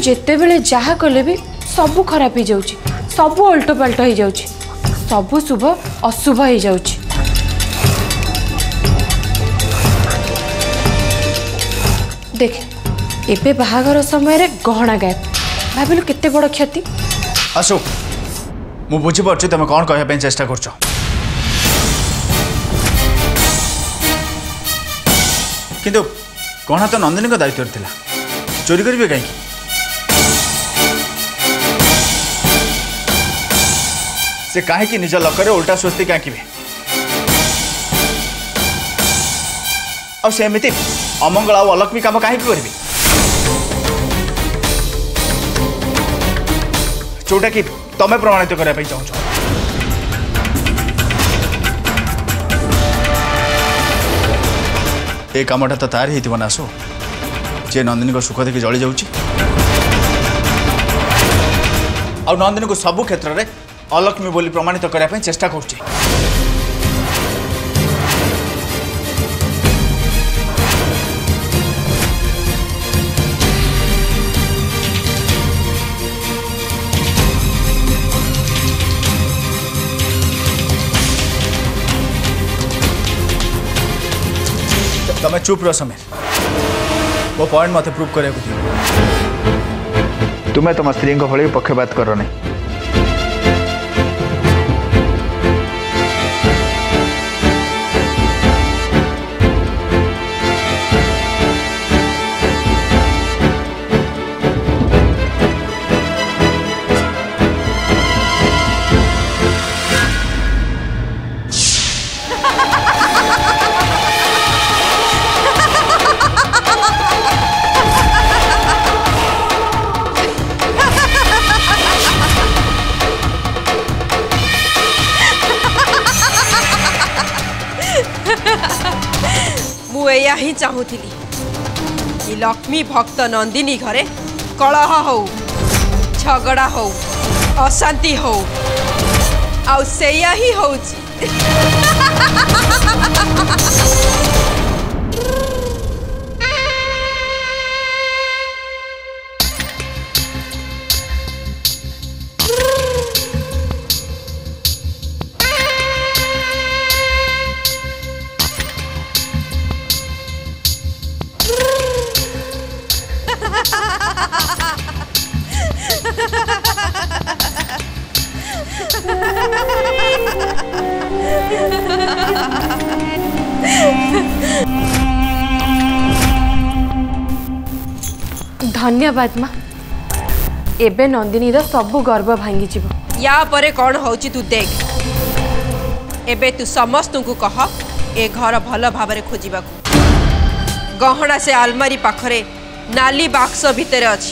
जेते बेले जहा कले भी सब खराब हो जाउची, सब उल्टो पाल्ट हो जाउची, सब शुभ अशुभ हो जाउची। देख एबे बाहागर समय रे गहना गायब, भाविलु केते बड़ क्षति। आसु मु बुझी पार्छ तुम कौन कहबे चेष्टा करछ, किंतु गहना तो नंदिनी का दायित्व थिला, चोरी करिवे कहीं? से काहे कि निज लकर उल्टा स्वस्ति कहीं से एमती अमंगल आ अलक्ष्मी काम कहीं करी, जोटा कि तमें प्रमाणित करने चाहूँ। ये कामटा तो तार ही नासो जे नंदिनी को सुख देखी जली जाऊँ आ नंदिनी को सबु क्षेत्र में अलक्ष्मी बोली प्रमाणित करने चेष्टा कर। तमें चुप रह समीर, वो पॉइंट मत प्रूव करने को दियो। तुम्हें तुम स्त्री भली पक्षपात कर नहीं। मुया ही चाहूली कि लक्ष्मी भक्त नंदिनी घरे कलह हो, झगड़ा हो, अशांति हो, आउ सेया ही होची। धन्यवाद माँ, एबे नंदिनी रो सबु गर्व भांगी जीवो। या परे कौन होची तू देख, एबे तू समस्त को कह ए घर भल भाव खोजा। गहना से आलमारी पाखरे नाली बाक्स भितर अच्छी।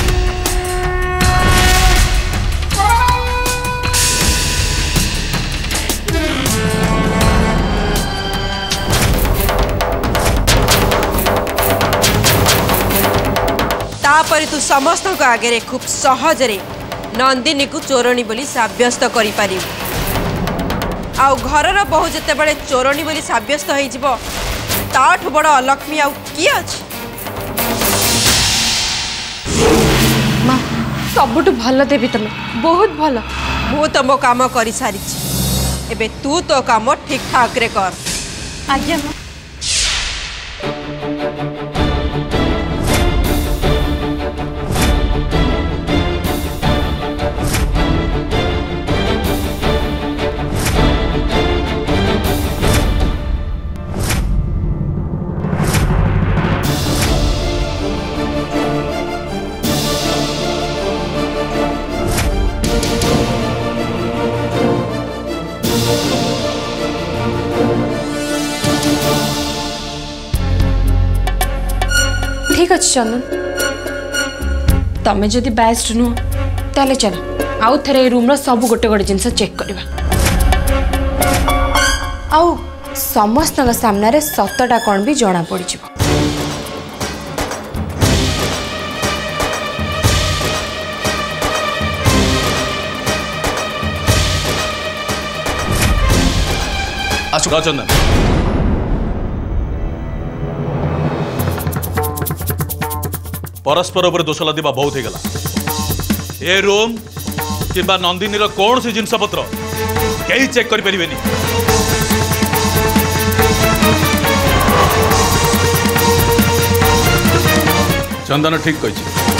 तापर तू समस्त को आगे खूब सहजरे नंदिनी को चोरणी बोली साब्यस्त करि पारिबु। आउ घरर बहु जते बड़े चोरणी बोली साब्यस्त होई जिवो, ताठु बड़ अलक्ष्मी आउ किए अछि? माँ सबुठु भल देवी तमे, बहुत भल। मु तो मो काम करि सारिछि, एबे तू तो काम ठीक ठाक रे कर। आज्ञा माँ। ठीक अच्छे चंदन, तमें जदि बेस्ट नुह ताले चल आउ थे रूम सब गोटे गोटे जिनस चेक करवा, आउ समस्त सामने रे सतटा कौन भी जना पड़ जाव। आसु चंदन, परस्पर उपर दोष लदिबा बहुत हो गला। ए रूम किबा नंदिनी रो कौन सी जिनस पत्र कहीं चेक कर परिबेनी। चंदन ठीक कही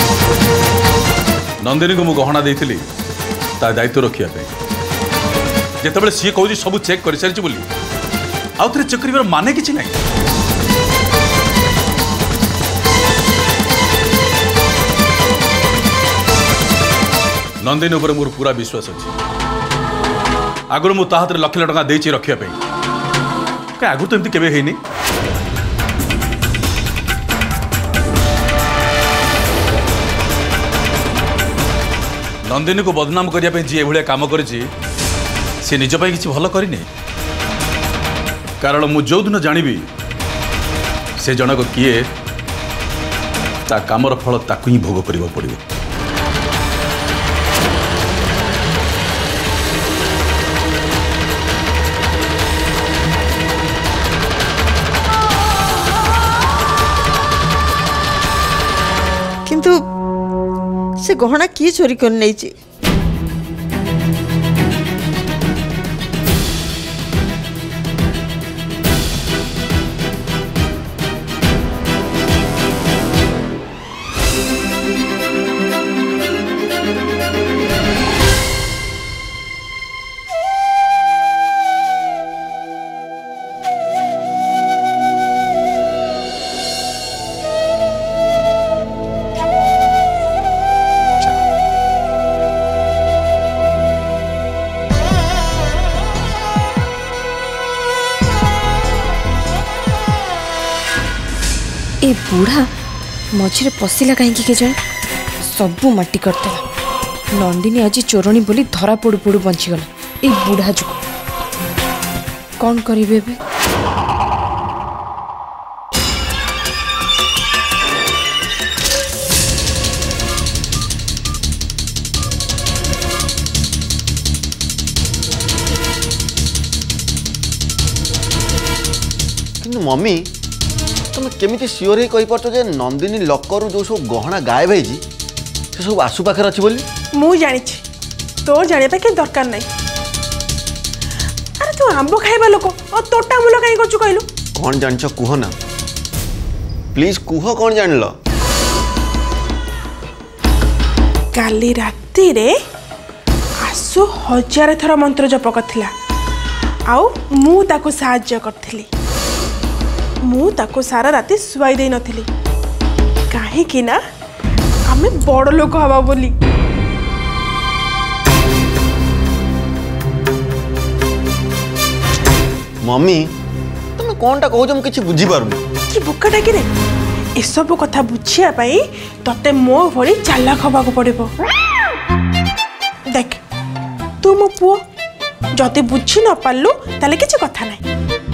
नंदिनी को मु गहना देइथिली ता दायित्व रखिया पे जेतेबेले सी कहूँ सब चेक कर सारी बोली आउ थे चेक कर माने किछि नहीं। नंदिनी उपर मोर पूरा विश्वास अच्छी। आगुरी मु ता हाथ में लक्ष टका देछि रखिया पे क्या आगुरी तो एमती केबे हेनी। नंदिनी को बदनाम करने जी एभलिया काम करिछि से निज पाई किछि भल करिने। कारण मु जो दिन जानिबी से जनक किए ता कामर फल ताकू ही भोग करिबो पड़िबो। किंतु से गहना किए चोरी कर नहीं ची? ए बूढ़ा मझे पशिला कहीं के जाए सबू माटी करदेला। नंदिनी आज चोरणी बोली धरा पड़ू पड़ू बंचीगला ए बूढ़ा जो कौन करेंगे एबे? मम्मी तुम केमी सियोर ही कहीपर जे नंदिनी लकर जो सब गहना गायब है से सब आसु पाखे अच्छी बोली मु जानी तो जाने के दरकार नहीं। अरे तू आंब खाइबा लोक और तोटा मूल कहीं करछु कहलु कौन जान कुह ना प्लीज कुह कौन जान ल। काली राती रे आसु 1000 थर मंत्र जप करथिला आउ मु ताको सहाय्य करथिली। मु ताको सारा राती सुवाई दे नथिली काहे कि ना आमे बड़ लोक हवा बोली। मम्मी तुम कौन टा कहू किसी बुझी पारुनी कि बुक्काटा कि रे ए सब कथा बुझिया पाई तते मो भली चालाक हबाको पड़िबो। देख तू मो पुओ जदि बुझी न पारलु ताले किछि कथा नाही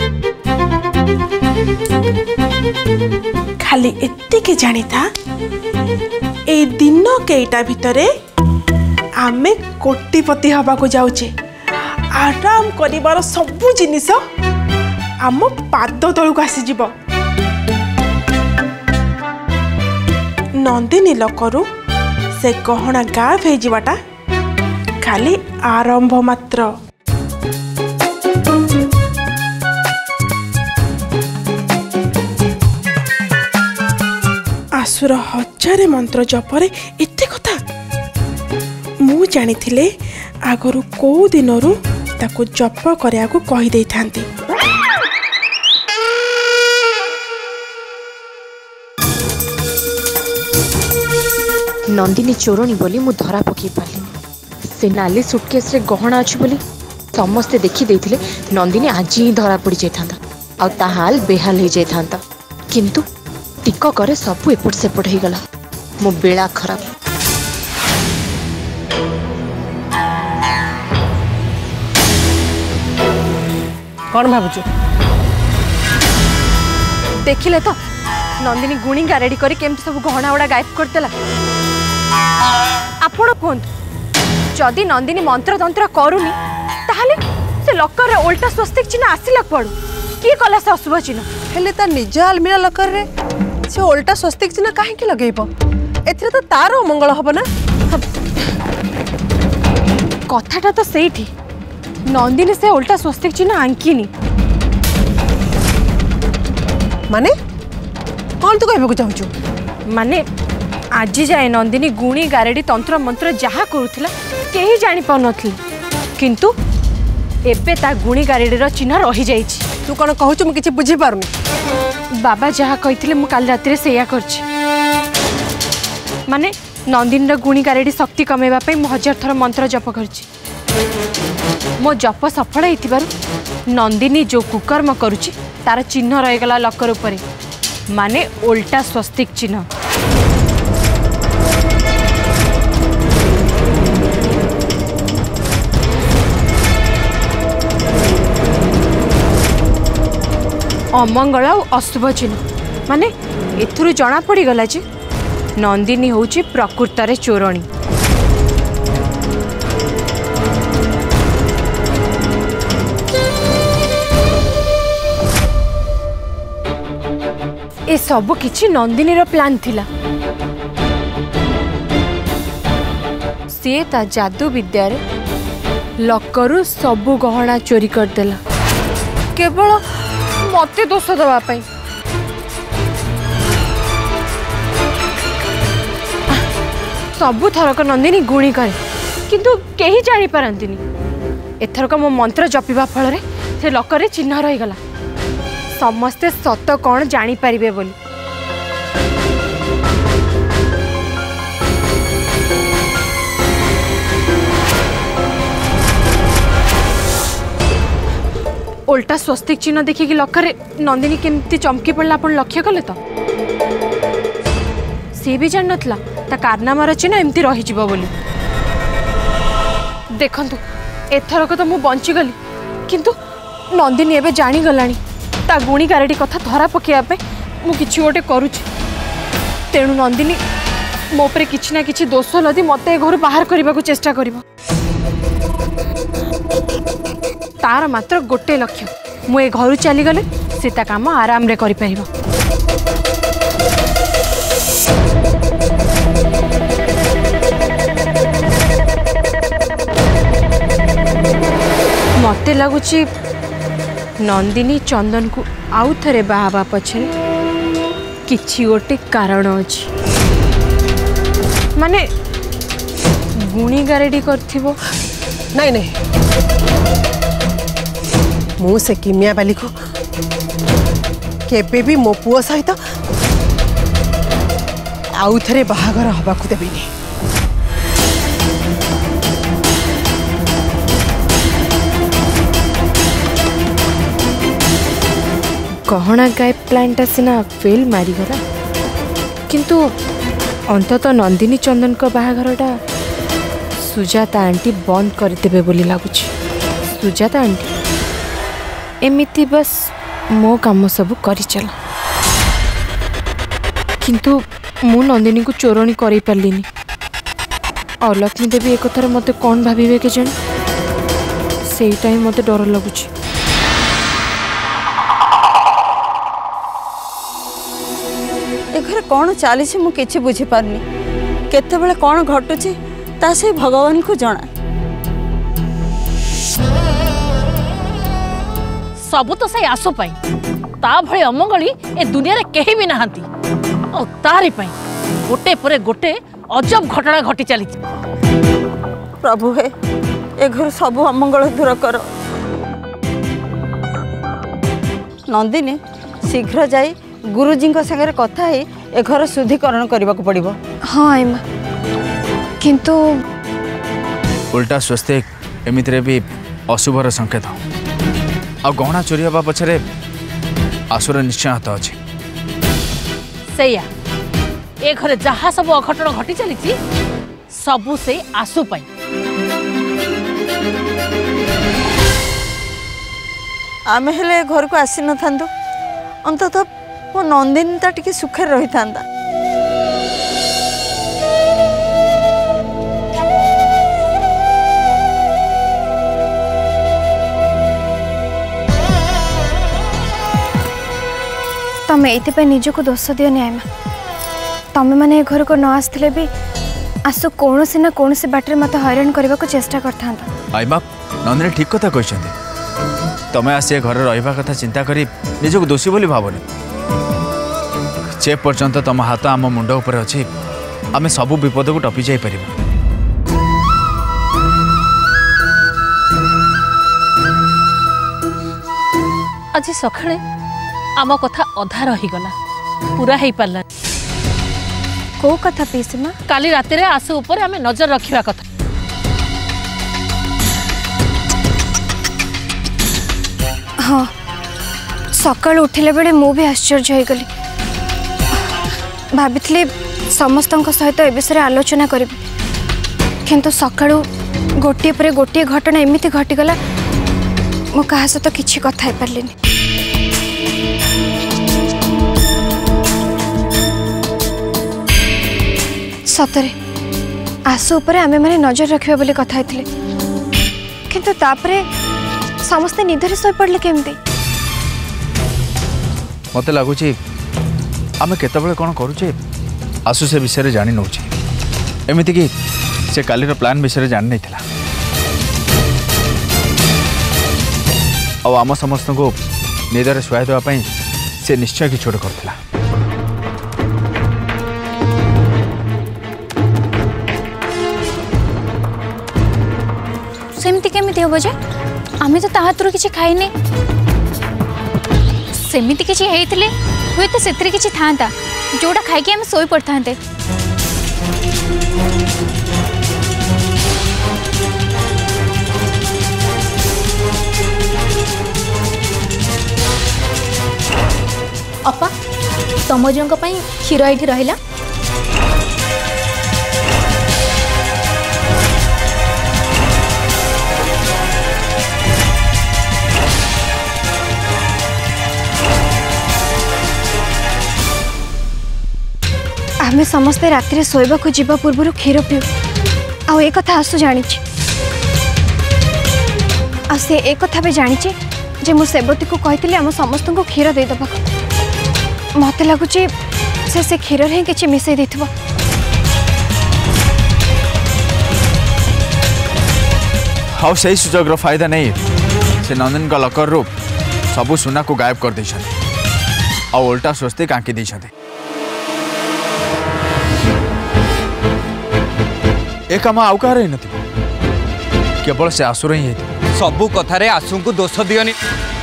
खाली एतिके जानी था ए दिन केईटा भितरे आमे कोटिपति हवा को जाउचे आराम करिवार सबु जिनिस आम पाद तलू आसी जीव। नंदिनी लकरू से गहना गायब हो जीवाटा खाली आरंभ मात्र। आसुर 1000 मंत्र जपरे एते कथा मु जानी थिले आगरु को दिनरु ताको जप करिया को कहि देई थांती। नंदिनी चोरणी बोली मु धरा पकई पारली से नाली सुटकेस रे गहना अछि बोली समस्ते देखि देथिले नंदिनी आज ही धरा पड़ी जाइथांता आ ता हाल बेहाल हो जाइथांता किंतु टिक करे सब एपट सेपट हो गला मो बेला खराब। कौन भाबुଛୁ देखिले तो नंदिनी गुणी गारेडी करी केमती सब गहना गुड़ा गायब करदेला। आपण कहतु जदि नंदिनी मंत्र तंत्र करूनी ताहले से लकर रे उल्टा स्वस्तिक चिन्ह आसिला पड़ू किए कला से अशुभ चिन्ह हेले ता निज आलमीरा लकर रे से उल्टा स्वस्तिक चिन्ह काहे के लगेइबो एथिरे तो तार मंगल हब ना। कथाटा तो सेठी नंदिनी से उल्टा स्वस्तिक चिन्ह आंकिनी माने कौन तू कहबो चाहूछु? माने आज जाए नंदिनी गुणी गारेडी तंत्र मंत्र जहा करूथिला केही जानि पाउनथली किंतु एबे ता गुणी गारेडीर चिन्ह रही जाइछि। तू कौन कहूछु मु किछि बुझी पारुनी। बाबा जहा कहिथिले मु काल रात्रि सेया करछि। माने नंदिनीर गुणी गारेडी शक्ति कमेवा पई मु 1000 थर मंत्र जप करछि। मो जप सफल हेतिबारु नंदिनी जो कुकर्म करुछि तार चिन्ह रहीगला लकर उपरे माने उल्टा स्वस्तिक चिन्ह। अमंगल और अशुभ चिन्ह माने एथुरु जना पड़ी गला जे नंदिनी होची प्रकृत रे चोरणी। ए सब किछि नंदिनी रो प्लान थिला। सी ता जादू विद्या रे लकरु सबु गहना चोरी कर देला केवल मते दोष दवा पाई। सबु थरक नंदिनी गुणी करे किंतु केही जानी पारंतिनी। एथरक मो मंत्र जपिबा फल रे से लकर चिन्ह रही गला समस्ते सत कौन जानी पारिबे बोली। उल्टा स्वस्तिक चिन्ह देखिकी लकर नंदिनी केमती चमकी पड़ला अपन लक्ष्य कले तो सी भी जान नथला ता कारनामार चिन्ह एमती रही जिवो बोली। देखंतु एथरक तो मु बंची गली किंतु नंदिनी एबे जानी गलानी ता गुणी गारेडी कथा धरा पकेया पे मु किछि ओटे करूछि। तेणु नंदिनी मो पे किछि ना किछि दोष लदी मते घर बाहर करबा को चेष्टा करिवो। तार मात्र गोटे लक्ष्य मु ए घर चली गले सीता काम आराम रे करि परिबो। मते लगुची नंदिनी चंदन को आउ थरे बाहाबा पछे किछि गोटे कारण अछि माने गुणी गारेडी करथिबो। नहीं नहीं मु से किमिया बाली को केबे भी मो पुओ सहित आउ थरे बाहागर हबा को देबिनी। गहना गाय प्लांटा सिना फेल मारिगला किंतु अंतत नंदिनी चंदन को बाहाघरटा सुजाता आंटी बंद करदेबे बोली लगुच। सुजाता आंटी एमिति बस मो काम सब करी चला किंतु मु नंदिनी को चोरणी करी पारलिनी और लक्ष्मी देवी एक थर मते कौन भाविबे के जन सेटा ही मते डर लगुच। घर कौन चली मु किछि बुझी पारनी केतेबेले कौन घटुची ता से भगवान को जना। सब तो से आसो पाई ता भले अमंगली ए दुनिया रे केही भी नहांती और तारी पाई गोटे परे गोटे अजब घटना घटी चली। प्रभु हे ए घर सब अमंगल दूर कर। नंदिनी शीघ्र जाई गुरुजी संगे कथा ही ए घर शुद्धिकरण करने को पड़िबो। हाँ आईमा किंतु उल्टा स्वस्तिक एमितिरे भी अशुभर संकेत आ गहना चोरी हवा पछरे आसुर निश्चय हाथ अच्छे। सैया ए घरे जहा सब अघटन घटी चली सबू से आसु पाई। आमे हेले घर को आसी न थांदो अंततः वो नंदिनी ता टिके सुखे रही थांदा। तमें ये निज को दोष दियो आईमा तमें मैंने ए घर को न आसले भी आसु कौन से ना कौन से बाटर मत हैरान करने को चेष्टा करता। आई बाप नंदिनी ठीक कथा कहते तमें आसी घर रहा कथा चिंता करी निजक दोषी बोली भावनी जे पर्यंत तुम हाथ आम मुंड उपर अच्छी आम सबू विपद को टपी जाई पार। आज सकाळे आम कथा अधा रहीगला पूरा हो पारा। को कथा पीसी माँ? काली राति रे आसु ऊपर आम नजर रखा कथा। हाँ सकाल उठिले बेले मु भी आश्चर्य हो गली भाभी समस्त सहित ए विषय आलोचना करी किंतु सकाळू गोटे पर गोटे घटना एमती घटीगला मु क्या सहित किसी कथा हो पारे। सतरे आसु उपरे आमे माने नजर रखिबा बोली कथा हेतिले किंतु तापरे समस्ते निधरे सोई पड़ले केमती? मत लगुच आम केतबेले कौन करुचे आसु से विषय जानी नौ एमती कि से कालीर प्लान विषय जानी नहीं थिला। और आम समस्त को निदर शुआई देवाई से निश्चय कि छोट करथिला। सेमती केमिति हो जे आमे तो ताहातुर किछि खाइने सेमिति किछि हेइथिले हुए तो सेतरे किछि थांता जोडा खाइ के हम सोई पड़थांते। अपा तम जंग पई क्षीर एठी रहिला आमे समस्ते रात्रि सोइबा को जीवा पूर्व क्षीर पिउ आ ए कथा आसु जानी आ से ए कथा भी जानी जे मु सेवती को कहितले हम समस्त को क्षीर दे दबा मते लागुची से क्षीर रे किछि मिसै देथबो। हाउ सही सुजोग फायदा नहीं से नंदन का लकर रूप सबू सुना को गायब कर दी और उल्टा स्वस्ति कांकी दी ए काम आउ कह रही नथि केवल से आसुर ही है सबू कथारे आसु को दोष दियोनी।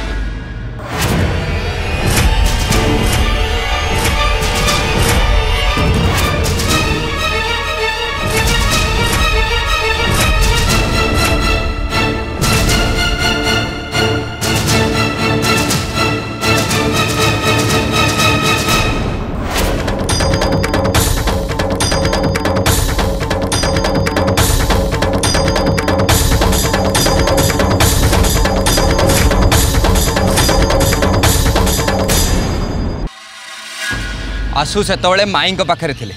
आसु से तोले माई को पाखरे थिले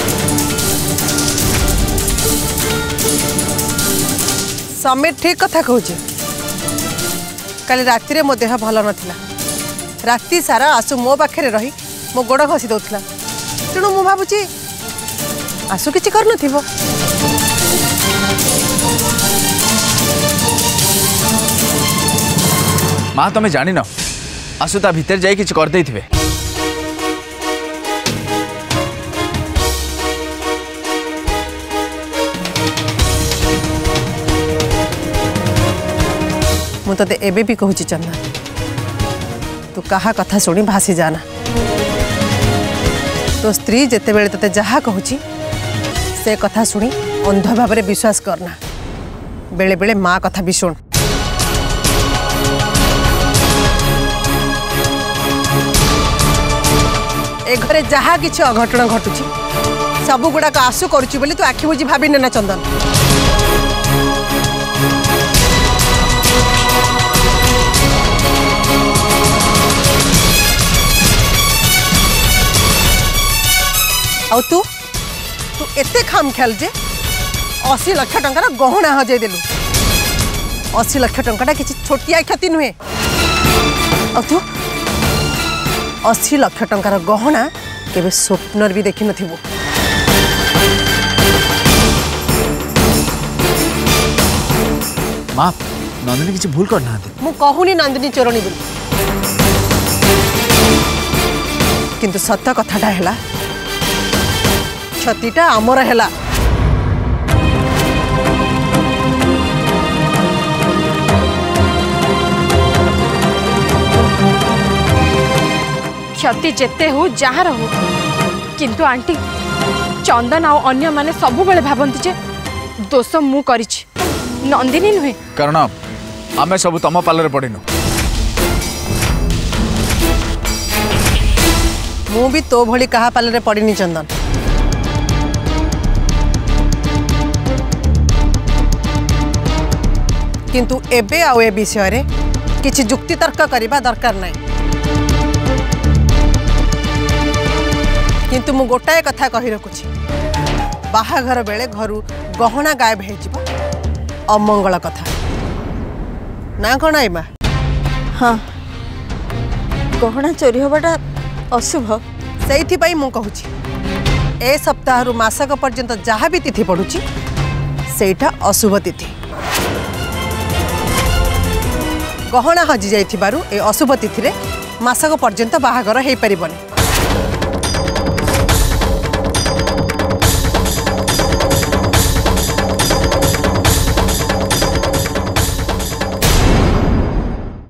समीर ठीक कथा कहूँ काली राति रे मो देह भल नथिला राति सारा आसु मो पाखे रही मो गोड़ घसी दौला तेणु मु भावुची आसु किछि कर नथिबो। माँ तमें जानी न आसु ता भीतर जाई किछि कर देथिबे। मु ते एबे भी कहूँ चंदा तू कहा कथा शुणी भासी जाना तो स्त्री जिते बेले तते जहा कहूँ से कथा शुणी अंध भाव में विश्वास करना बेले बेले माँ कथा भी शुण। ए घरे जहा किछि अघटन घटुची सबु गुड़ाक आसु करुची बोली तू आखि बुझी भाभी ना चंदन। आउ तू तू एते खाम ख्याल जे 80 लाख टंकार गहना हजे देलु 80 लाख टंकाटा किछि छोटिया क्षति नुहे। आउ तू 80 लाख टंकार गहना केबे स्वप्नर भी देखि नथिबो। माँ नंदिनी किसी भूल करना मु कहूनी नंदिनी चोरणी बोली किंतु सत्य कथाटा हैला क्षतिटा आमर हैला। क्षति जेते हो जहाँ हो किंतु आंटी चंदन आउ अन्य माने सब बेले भाबंती जे दोष मु करिछि नंदिनी नुहे कारण आमे सब तम पालरे पड़िनु। मु भी तो भली कहा पालरे पड़िनी चंदन। किंतु एबे आउ ए विषय रे किछि जुक्ति तर्क करिबा दरकार नाही। किंतु मु गोटाए कथा कहि रखुछि बाहाघर बेले घरु गहना गायब हे जिवो अमंगल कथा ना कौन आई माँ। हाँ गहना चोरी हवाटा अशुभ से मु कहूँ ए सप्ताह मासक पर्यंत जहाँ भी तिथि पड़ुची सेटा अशुभ तिथि। गहना हजि जाइथिबारु ए अशुभ तिथि रे मासक पर्यंत बाहाघर हो पारिबनी।